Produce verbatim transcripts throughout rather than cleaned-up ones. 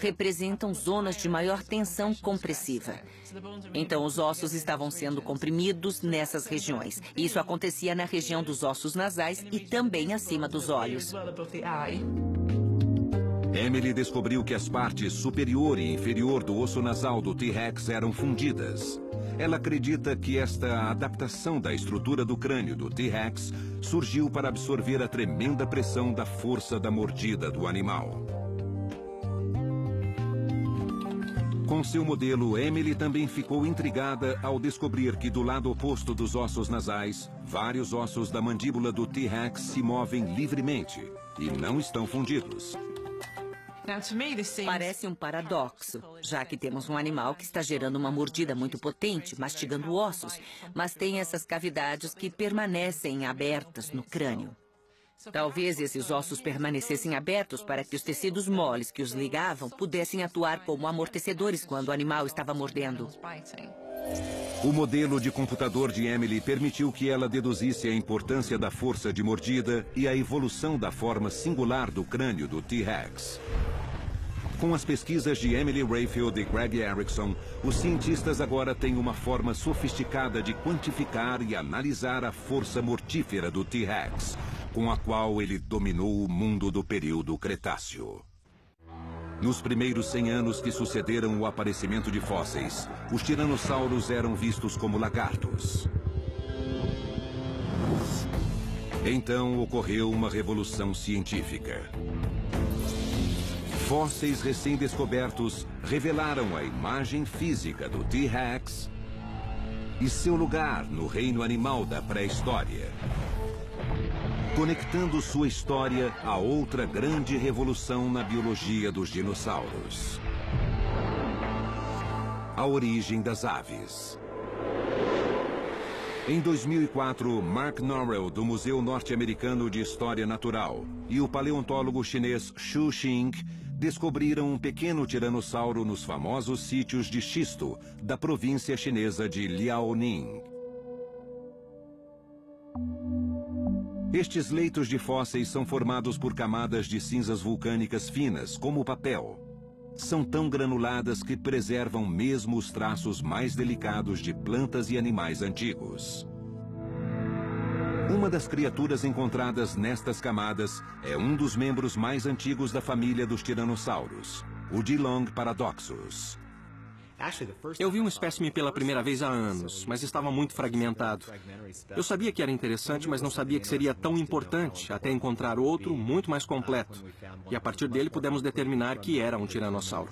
representam zonas de maior tensão compressiva. Então, os ossos estavam sendo comprimidos nessas regiões. Isso acontecia na região dos ossos nasais e também acima dos olhos. Emily descobriu que as partes superior e inferior do osso nasal do T-Rex eram fundidas. Ela acredita que esta adaptação da estrutura do crânio do T-Rex surgiu para absorver a tremenda pressão da força da mordida do animal. Com seu modelo, Emily também ficou intrigada ao descobrir que do lado oposto dos ossos nasais, vários ossos da mandíbula do T-Rex se movem livremente e não estão fundidos. Parece um paradoxo, já que temos um animal que está gerando uma mordida muito potente, mastigando ossos, mas tem essas cavidades que permanecem abertas no crânio. Talvez esses ossos permanecessem abertos para que os tecidos moles que os ligavam pudessem atuar como amortecedores quando o animal estava mordendo. O modelo de computador de Emily permitiu que ela deduzisse a importância da força de mordida e a evolução da forma singular do crânio do T-Rex. Com as pesquisas de Emily Rayfield e Greg Erickson, os cientistas agora têm uma forma sofisticada de quantificar e analisar a força mortífera do T-Rex, com a qual ele dominou o mundo do período Cretáceo. Nos primeiros cem anos que sucederam o aparecimento de fósseis, os tiranossauros eram vistos como lagartos. Então ocorreu uma revolução científica. Fósseis recém-descobertos revelaram a imagem física do T-Rex e seu lugar no reino animal da pré-história, conectando sua história a outra grande revolução na biologia dos dinossauros: a origem das aves. Em dois mil e quatro, Mark Norrell, do Museu Norte-Americano de História Natural, e o paleontólogo chinês Xu Xing descobriram um pequeno tiranossauro nos famosos sítios de xisto da província chinesa de Liaoning. Estes leitos de fósseis são formados por camadas de cinzas vulcânicas finas, como papel. São tão granuladas que preservam mesmo os traços mais delicados de plantas e animais antigos. Uma das criaturas encontradas nestas camadas é um dos membros mais antigos da família dos tiranossauros, o Geelong paradoxus. Eu vi um espécime pela primeira vez há anos, mas estava muito fragmentado. Eu sabia que era interessante, mas não sabia que seria tão importante, até encontrar outro muito mais completo. E a partir dele pudemos determinar que era um tiranossauro.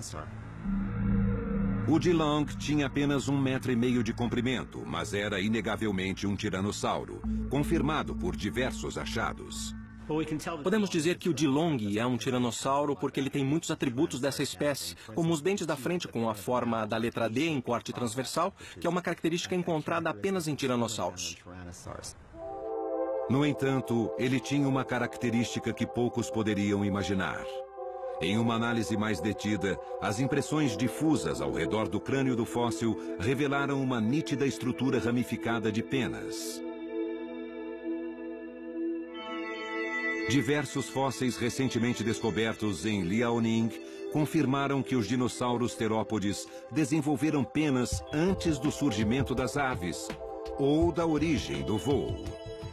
O Geelong tinha apenas um metro e meio de comprimento, mas era inegavelmente um tiranossauro, confirmado por diversos achados. Podemos dizer que o Geelong é um tiranossauro porque ele tem muitos atributos dessa espécie, como os dentes da frente com a forma da letra D em corte transversal, que é uma característica encontrada apenas em tiranossauros. No entanto, ele tinha uma característica que poucos poderiam imaginar. Em uma análise mais detida, as impressões difusas ao redor do crânio do fóssil revelaram uma nítida estrutura ramificada de penas. Diversos fósseis recentemente descobertos em Liaoning confirmaram que os dinossauros terópodes desenvolveram penas antes do surgimento das aves ou da origem do voo.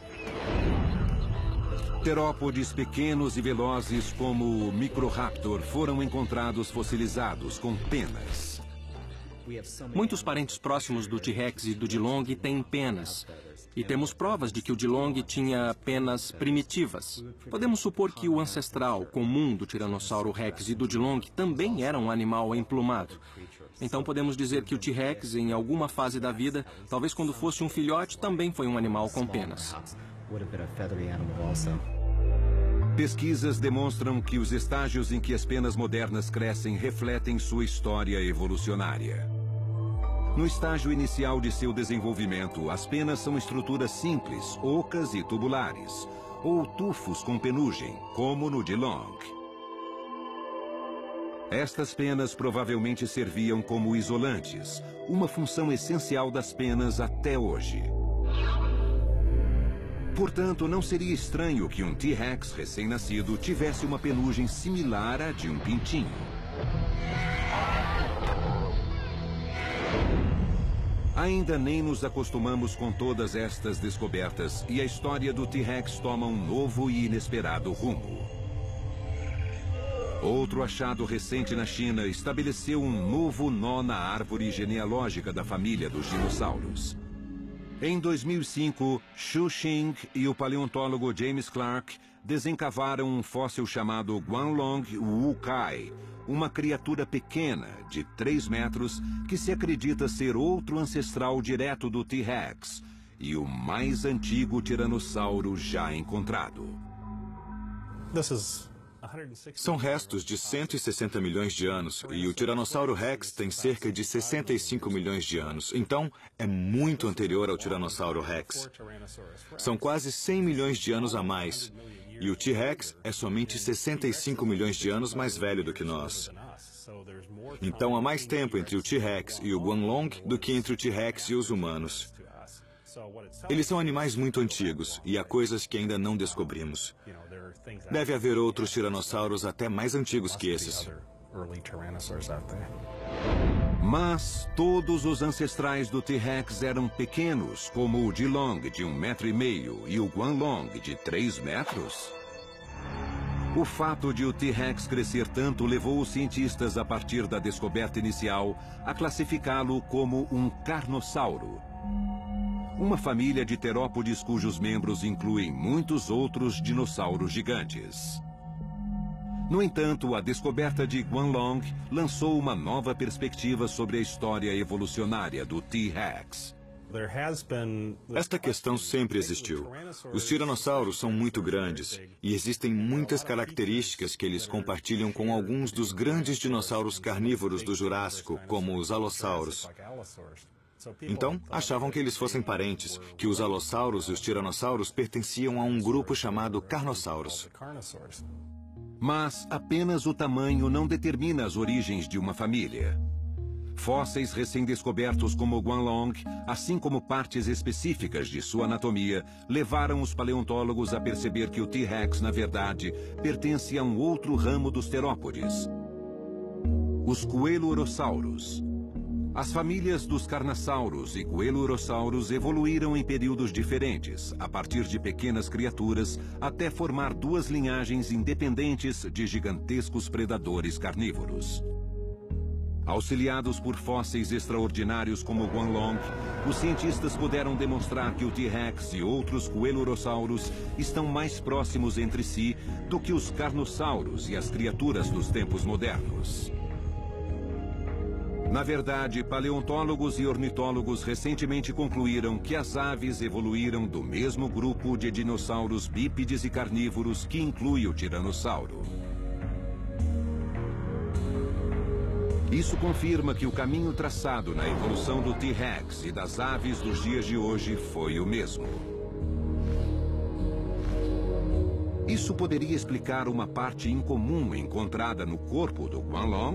Terópodes pequenos e velozes como o Microraptor foram encontrados fossilizados com penas. Muitos parentes próximos do T-Rex e do Geelong têm penas. E temos provas de que o Geelong tinha penas primitivas. Podemos supor que o ancestral comum do Tiranossauro Rex e do Geelong também era um animal emplumado. Então podemos dizer que o T-Rex, em alguma fase da vida, talvez quando fosse um filhote, também foi um animal com penas. Pesquisas demonstram que os estágios em que as penas modernas crescem refletem sua história evolucionária. No estágio inicial de seu desenvolvimento, as penas são estruturas simples, ocas e tubulares, ou tufos com penugem, como no Geelong. Estas penas provavelmente serviam como isolantes, uma função essencial das penas até hoje. Portanto, não seria estranho que um T-Rex recém-nascido tivesse uma penugem similar à de um pintinho. Ainda nem nos acostumamos com todas estas descobertas e a história do T-Rex toma um novo e inesperado rumo. Outro achado recente na China estabeleceu um novo nó na árvore genealógica da família dos dinossauros. Em dois mil e cinco, Xu Xing e o paleontólogo James Clark desencavaram um fóssil chamado Guanlong Wukai, uma criatura pequena, de três metros, que se acredita ser outro ancestral direto do T-Rex e o mais antigo tiranossauro já encontrado. São restos de cento e sessenta milhões de anos e o Tiranossauro Rex tem cerca de sessenta e cinco milhões de anos. Então, é muito anterior ao Tiranossauro Rex. São quase cem milhões de anos a mais. E o T-Rex é somente sessenta e cinco milhões de anos mais velho do que nós. Então, há mais tempo entre o T-Rex e o Guanlong do que entre o T-Rex e os humanos. Eles são animais muito antigos e há coisas que ainda não descobrimos. Deve haver outros tiranossauros até mais antigos que esses. Mas todos os ancestrais do T-Rex eram pequenos, como o Dilong, de um metro e meio, e o Guanlong, de três metros? O fato de o T-Rex crescer tanto levou os cientistas, a partir da descoberta inicial, a classificá-lo como um carnossauro. Uma família de terópodes cujos membros incluem muitos outros dinossauros gigantes. No entanto, a descoberta de Guanlong lançou uma nova perspectiva sobre a história evolucionária do T-Rex. Esta questão sempre existiu. Os tiranossauros são muito grandes e existem muitas características que eles compartilham com alguns dos grandes dinossauros carnívoros do Jurássico, como os alossauros. Então, achavam que eles fossem parentes, que os alossauros e os tiranossauros pertenciam a um grupo chamado carnossauros. Mas apenas o tamanho não determina as origens de uma família. Fósseis recém-descobertos como o Guanlong, assim como partes específicas de sua anatomia, levaram os paleontólogos a perceber que o T-Rex, na verdade, pertence a um outro ramo dos terópodes: os coelurosauros. As famílias dos carnassauros e coelurossauros evoluíram em períodos diferentes, a partir de pequenas criaturas, até formar duas linhagens independentes de gigantescos predadores carnívoros. Auxiliados por fósseis extraordinários como o Guanlong, os cientistas puderam demonstrar que o T-Rex e outros coelurossauros estão mais próximos entre si do que os carnossauros e as criaturas dos tempos modernos. Na verdade, paleontólogos e ornitólogos recentemente concluíram que as aves evoluíram do mesmo grupo de dinossauros bípedes e carnívoros que inclui o tiranossauro. Isso confirma que o caminho traçado na evolução do T-Rex e das aves dos dias de hoje foi o mesmo. Isso poderia explicar uma parte incomum encontrada no corpo do Guanlong?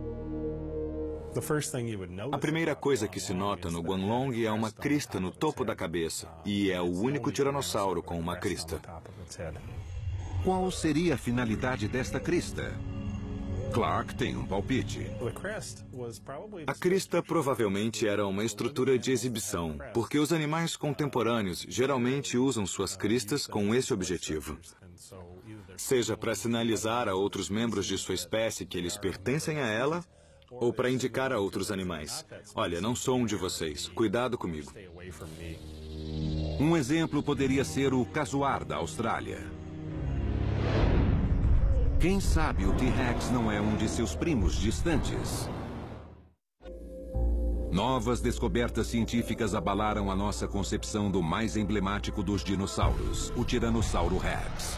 A primeira coisa que se nota no Guanlong é uma crista no topo da cabeça, e é o único tiranossauro com uma crista. Qual seria a finalidade desta crista? Clark tem um palpite. A crista provavelmente era uma estrutura de exibição, porque os animais contemporâneos geralmente usam suas cristas com esse objetivo. Seja para sinalizar a outros membros de sua espécie que eles pertencem a ela, ou para indicar a outros animais: olha, não sou um de vocês, cuidado comigo. Um exemplo poderia ser o casuar da Austrália. Quem sabe o T-Rex não é um de seus primos distantes? Novas descobertas científicas abalaram a nossa concepção do mais emblemático dos dinossauros, o Tiranossauro Rex.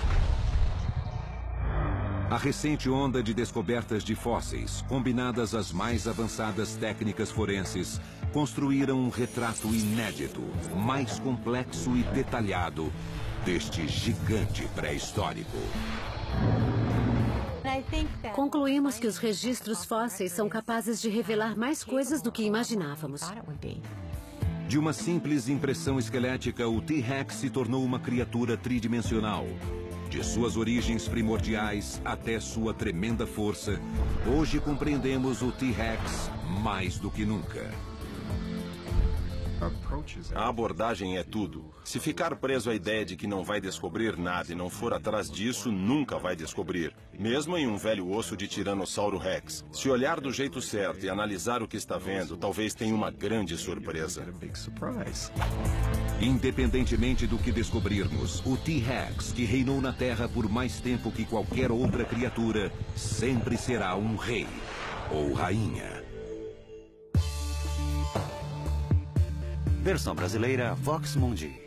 A recente onda de descobertas de fósseis, combinadas às mais avançadas técnicas forenses, construíram um retrato inédito, mais complexo e detalhado deste gigante pré-histórico. Concluímos que os registros fósseis são capazes de revelar mais coisas do que imaginávamos. De uma simples impressão esquelética, o T-Rex se tornou uma criatura tridimensional. De suas origens primordiais até sua tremenda força, hoje compreendemos o T-Rex mais do que nunca. A abordagem é tudo. Se ficar preso à ideia de que não vai descobrir nada e não for atrás disso, nunca vai descobrir. Mesmo em um velho osso de Tiranossauro Rex. Se olhar do jeito certo e analisar o que está vendo, talvez tenha uma grande surpresa. Independentemente do que descobrirmos, o T-Rex, que reinou na Terra por mais tempo que qualquer outra criatura, sempre será um rei ou rainha. Versão brasileira Vox Mundi.